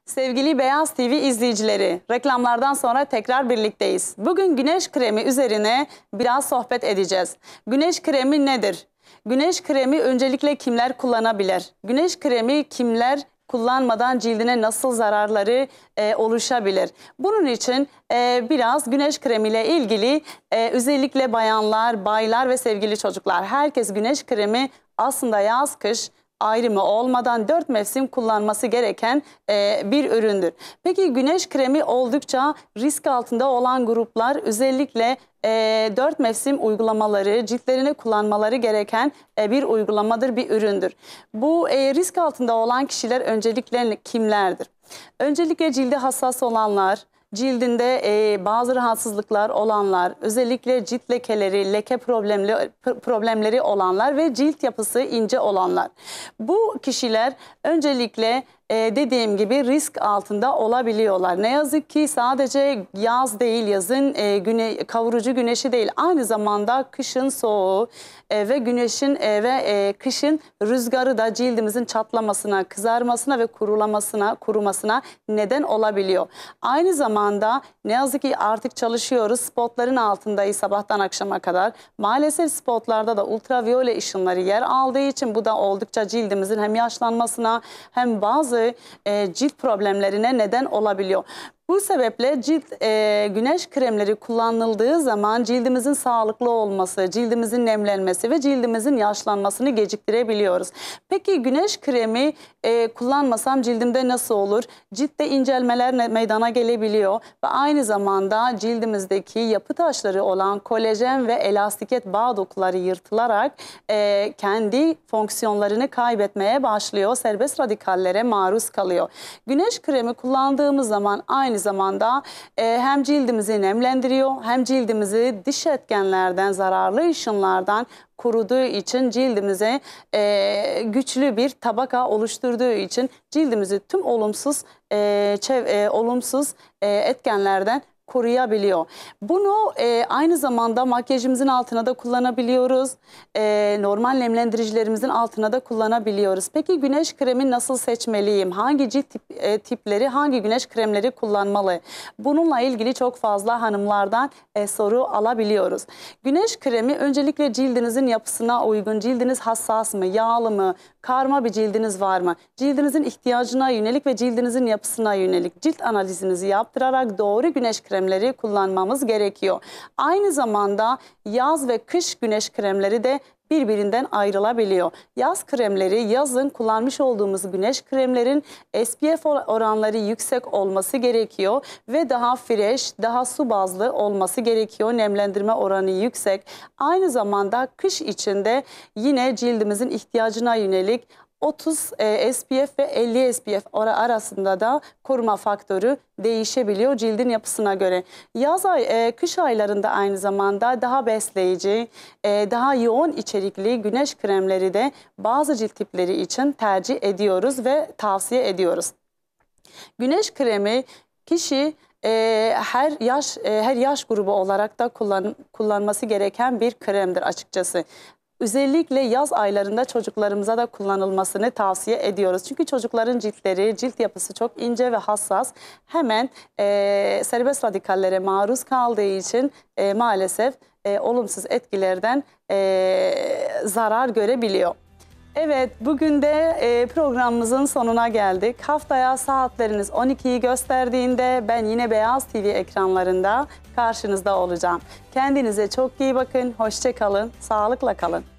Sevgili Beyaz TV izleyicileri, reklamlardan sonra tekrar birlikteyiz. Bugün güneş kremi üzerine biraz sohbet edeceğiz. Güneş kremi nedir? Güneş kremi öncelikle kimler kullanabilir? Güneş kremi kimler kullanmadan cildine nasıl zararları oluşabilir? Bunun için biraz güneş kremiyle ilgili özellikle bayanlar, baylar ve sevgili çocuklar, herkes güneş kremi aslında yaz-kış ayrımı olmadan 4 mevsim kullanması gereken bir üründür. Peki güneş kremi oldukça risk altında olan gruplar özellikle 4 mevsim uygulamaları, ciltlerine kullanmaları gereken bir uygulamadır, bir üründür. Bu risk altında olan kişiler öncelikle kimlerdir? Öncelikle cildi hassas olanlar, cildinde bazı rahatsızlıklar olanlar, özellikle cilt lekeleri, leke problemleri olanlar ve cilt yapısı ince olanlar. Bu kişiler öncelikle dediğim gibi risk altında olabiliyorlar. Ne yazık ki sadece yaz değil, yazın kavurucu güneşi değil, aynı zamanda kışın soğuğu ve güneşin ve kışın rüzgarı da cildimizin çatlamasına, kızarmasına ve kurumasına neden olabiliyor. Aynı zamanda ne yazık ki artık çalışıyoruz, spotların altındayız sabahtan akşama kadar. Maalesef spotlarda da ultraviyole ışınları yer aldığı için bu da oldukça cildimizin hem yaşlanmasına hem bazı cilt problemlerine neden olabiliyor. Bu sebeple güneş kremleri kullanıldığı zaman cildimizin sağlıklı olması, cildimizin nemlenmesi ve cildimizin yaşlanmasını geciktirebiliyoruz. Peki güneş kremi kullanmasam cildimde nasıl olur? Ciltte incelmeler meydana gelebiliyor ve aynı zamanda cildimizdeki yapı taşları olan kolajen ve elastiket bağ dokuları yırtılarak kendi fonksiyonlarını kaybetmeye başlıyor. Serbest radikallere maruz kalıyor. Güneş kremi kullandığımız zaman aynı zamanda hem cildimizi nemlendiriyor hem cildimizi dış etkenlerden, zararlı ışınlardan koruduğu için cildimize güçlü bir tabaka oluşturduğu için cildimizi tüm olumsuz etkenlerden koruyabiliyor. Bunu aynı zamanda makyajımızın altına da kullanabiliyoruz. Normal nemlendiricilerimizin altına da kullanabiliyoruz. Peki güneş kremi nasıl seçmeliyim? Hangi cilt tipleri, hangi güneş kremleri kullanmalı? Bununla ilgili çok fazla hanımlardan soru alabiliyoruz. Güneş kremi öncelikle cildinizin yapısına uygun. Cildiniz hassas mı, yağlı mı, karma bir cildiniz var mı? Cildinizin ihtiyacına yönelik ve cildinizin yapısına yönelik cilt analizinizi yaptırarak doğru güneş kremleri kullanmamız gerekiyor. Aynı zamanda yaz ve kış güneş kremleri de birbirinden ayrılabiliyor. Yaz kremleri, yazın kullanmış olduğumuz güneş kremlerin SPF oranları yüksek olması gerekiyor ve daha fresh, daha su bazlı olması gerekiyor. Nemlendirme oranı yüksek. Aynı zamanda kış içinde yine cildimizin ihtiyacına yönelik 30 SPF ve 50 SPF arasında da koruma faktörü değişebiliyor cildin yapısına göre. Kış aylarında aynı zamanda daha besleyici, daha yoğun içerikli güneş kremleri de bazı cilt tipleri için tercih ediyoruz ve tavsiye ediyoruz. Güneş kremi kişi her yaş grubu olarak da kullanması gereken bir kremdir açıkçası. Özellikle yaz aylarında çocuklarımıza da kullanılmasını tavsiye ediyoruz. Çünkü çocukların cilt yapısı çok ince ve hassas. Hemen serbest radikallere maruz kaldığı için maalesef olumsuz etkilerden zarar görebiliyor. Evet, bugün de programımızın sonuna geldik. Haftaya saatleriniz 12'yi gösterdiğinde ben yine Beyaz TV ekranlarında karşınızda olacağım. Kendinize çok iyi bakın, hoşça kalın, sağlıkla kalın.